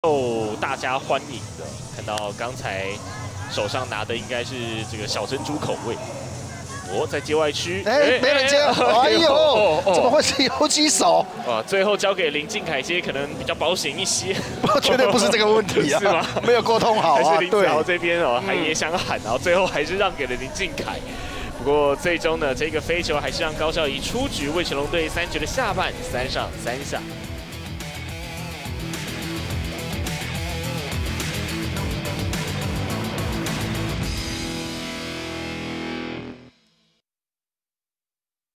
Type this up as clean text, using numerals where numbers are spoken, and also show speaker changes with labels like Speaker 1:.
Speaker 1: 受大家欢迎的。看到刚才手上拿的应该是这个小珍珠口味。哦，在界外区，
Speaker 2: 没人接，哎呦，怎么会是游击手？
Speaker 1: 啊，最后交给林敬凯接，可能比较保险一些。
Speaker 2: 绝对不是这个问题啊，
Speaker 1: 是吗？没
Speaker 2: 有沟通好啊。
Speaker 1: 还是林子豪这边哦，还也想喊，然后最后还是让给了林敬凯。不过最终呢，这个飞球还是让高孝仪出局，魏全龙队3局的下半3上3下。